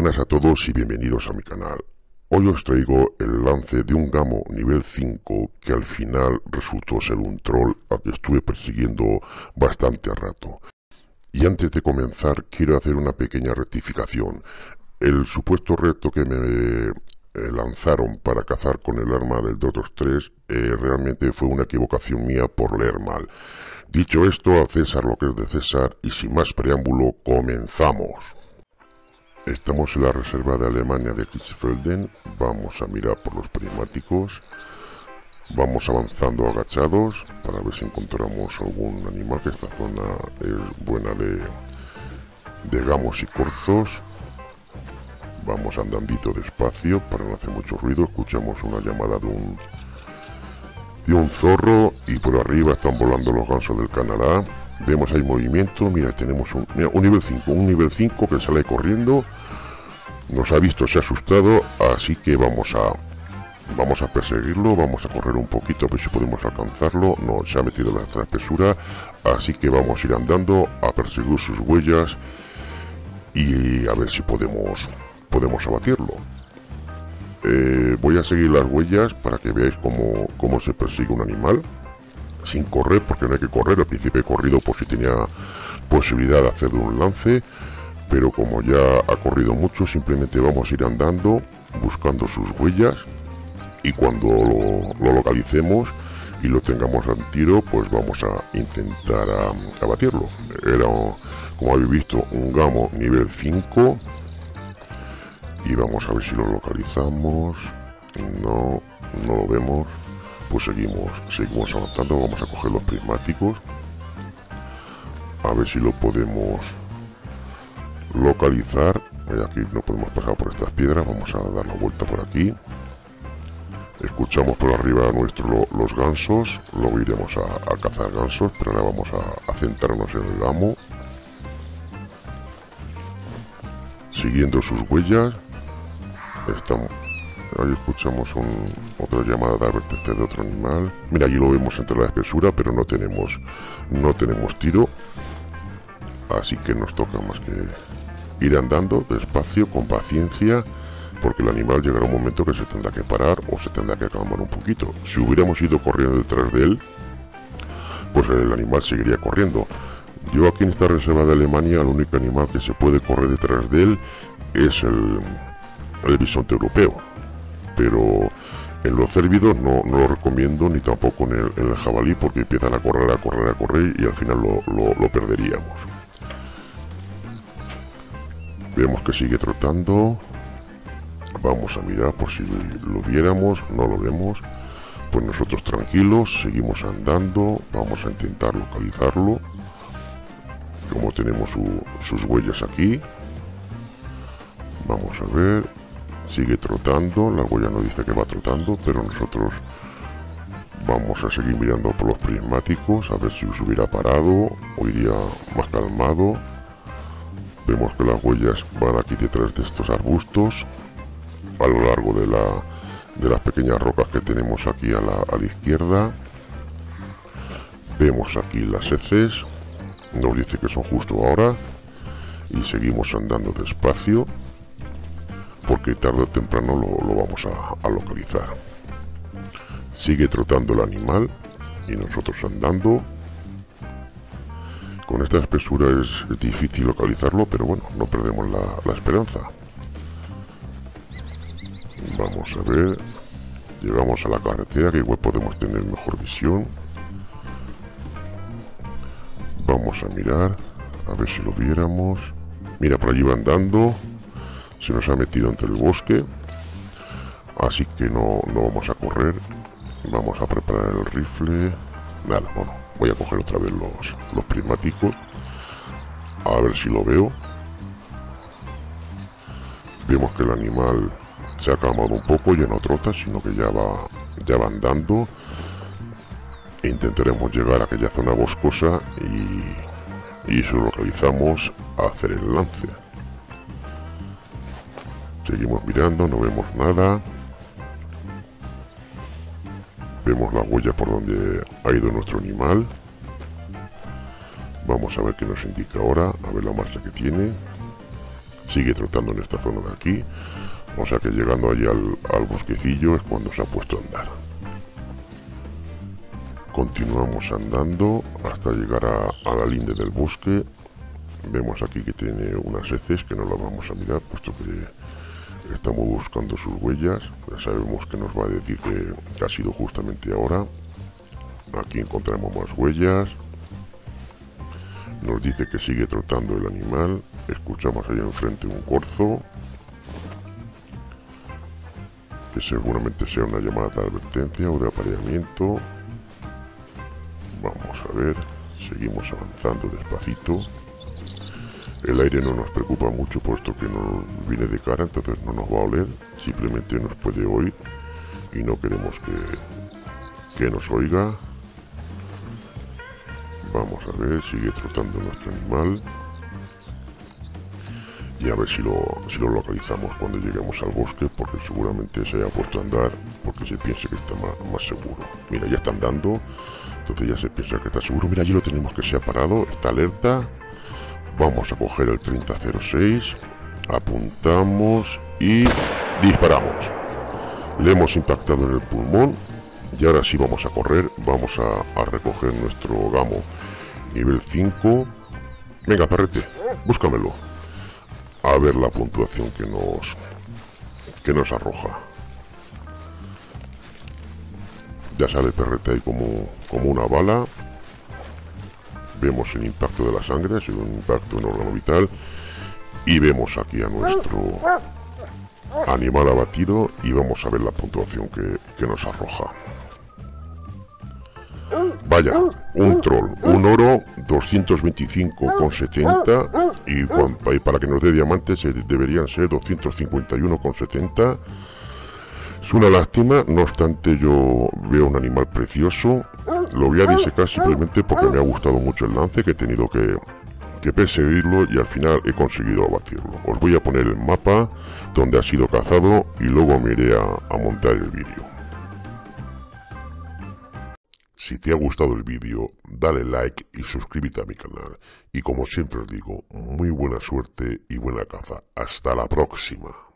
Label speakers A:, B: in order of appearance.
A: Buenas a todos y bienvenidos a mi canal. Hoy os traigo el lance de un gamo nivel 5 que al final resultó ser un troll al que estuve persiguiendo bastante rato. Y antes de comenzar quiero hacer una pequeña rectificación. El supuesto reto que me lanzaron para cazar con el arma del Dotros 3 realmente fue una equivocación mía por leer mal. Dicho esto, a César lo que es de César y sin más preámbulo, comenzamos. Estamos en la reserva de Alemania de Kirchfelden. Vamos a mirar por los prismáticos. Vamos avanzando agachados para ver si encontramos algún animal, que esta zona es buena de gamos y corzos. Vamos andandito despacio para no hacer mucho ruido. Escuchamos una llamada de un zorro y por arriba están volando los gansos del Canadá. Vemos ahí movimiento. Mira, tenemos un nivel 5 que sale corriendo. Nos ha visto, se ha asustado, así que vamos a perseguirlo. Vamos a correr un poquito a ver si podemos alcanzarlo. No, se ha metido en la espesura, así que vamos a ir andando a perseguir sus huellas y a ver si podemos abatirlo. Voy a seguir las huellas para que veáis cómo se persigue un animal sin correr, porque no hay que correr. Al principio he corrido por si tenía posibilidad de hacer un lance, pero como ya ha corrido mucho, simplemente vamos a ir andando buscando sus huellas y cuando lo localicemos y lo tengamos al tiro, pues vamos a intentar abatirlo. Era, como habéis visto, un gamo nivel 5 y vamos a ver si lo localizamos. No lo vemos. Pues seguimos avanzando. Vamos a coger los prismáticos a ver si lo podemos localizar. Aquí no podemos pasar por estas piedras. Vamos a dar la vuelta por aquí. Escuchamos por arriba los gansos. Luego iremos a cazar gansos, pero ahora vamos a centrarnos en el gamo, siguiendo sus huellas. Ahí escuchamos otra llamada de advertencia de otro animal. Mira, aquí lo vemos entre la espesura, pero no tenemos tiro. Así que nos toca más que ir andando despacio, con paciencia, porque el animal llegará un momento que se tendrá que parar o se tendrá que calmar un poquito. Si hubiéramos ido corriendo detrás de él, pues el animal seguiría corriendo. Yo aquí en esta reserva de Alemania, el único animal que se puede correr detrás de él es el bisonte europeo. Pero en los cérvidos no lo recomiendo, ni tampoco en el jabalí, porque empiezan a correr y al final lo perderíamos. Vemos que sigue trotando. Vamos a mirar por si lo viéramos. No lo vemos. Pues nosotros tranquilos, seguimos andando. Vamos a intentar localizarlo. Como tenemos sus huellas aquí. Vamos a ver. Sigue trotando, la huella no dice que va trotando, pero nosotros vamos a seguir mirando por los prismáticos a ver si se hubiera parado o iría más calmado. Vemos que las huellas van aquí detrás de estos arbustos, a lo largo de las pequeñas rocas que tenemos aquí a la izquierda. Vemos aquí las heces, nos dice que son justo ahora y seguimos andando despacio, porque tarde o temprano lo vamos a localizar. Sigue trotando el animal y nosotros andando. Con esta espesura es difícil localizarlo, pero bueno, no perdemos la esperanza. Vamos a ver. Llegamos a la carretera, que igual podemos tener mejor visión. Vamos a mirar, a ver si lo viéramos. Mira, por allí va andando. Se nos ha metido entre el bosque, así que no vamos a correr. Vamos a preparar el rifle. Nada, bueno, voy a coger otra vez los prismáticos a ver si lo veo. Vemos que el animal se ha calmado un poco, ya no trota, sino que ya va andando. E intentaremos llegar a aquella zona boscosa y si lo localizamos, a hacer el lance. Seguimos mirando, no vemos nada. Vemos la huella por donde ha ido nuestro animal. Vamos a ver qué nos indica ahora, a ver la marcha que tiene. sigue trotando en esta zona de aquí, o sea que llegando allí al bosquecillo es cuando se ha puesto a andar. Continuamos andando hasta llegar a la linde del bosque. Vemos aquí que tiene unas heces que no las vamos a mirar, puesto que estamos buscando sus huellas. Ya sabemos que nos va a decir que ha sido justamente ahora. Aquí encontramos más huellas. Nos dice que sigue trotando el animal. Escuchamos ahí enfrente un corzo, que seguramente sea una llamada de advertencia o de apareamiento. Vamos a ver, seguimos avanzando despacito. El aire no nos preocupa mucho puesto que nos viene de cara, entonces no nos va a oler, simplemente nos puede oír y no queremos que nos oiga. Vamos a ver, sigue trotando nuestro animal y a ver si lo localizamos cuando lleguemos al bosque, porque seguramente se haya puesto a andar porque se piensa que está más seguro. Mira, ya está andando, entonces ya se piensa que está seguro. Mira, allí lo tenemos que se ha parado, está alerta. Vamos a coger el 3006, apuntamos y disparamos. Le hemos impactado en el pulmón y ahora sí vamos a correr, vamos a recoger nuestro gamo nivel 5. Venga, perrete, búscamelo. A ver la puntuación que nos arroja. Ya sale perrete ahí como una bala. Vemos el impacto de la sangre, ha sido un impacto en órgano vital. Y vemos aquí a nuestro animal abatido y vamos a ver la puntuación que nos arroja. Vaya, un troll, un oro 225,70 y para que nos dé diamantes deberían ser 251,70. Es una lástima, no obstante yo veo un animal precioso. Lo voy a disecar simplemente porque me ha gustado mucho el lance, que he tenido que perseguirlo y al final he conseguido abatirlo. Os voy a poner el mapa donde ha sido cazado y luego me iré a montar el vídeo. Si te ha gustado el vídeo, dale like y suscríbete a mi canal. Y como siempre os digo, muy buena suerte y buena caza. Hasta la próxima.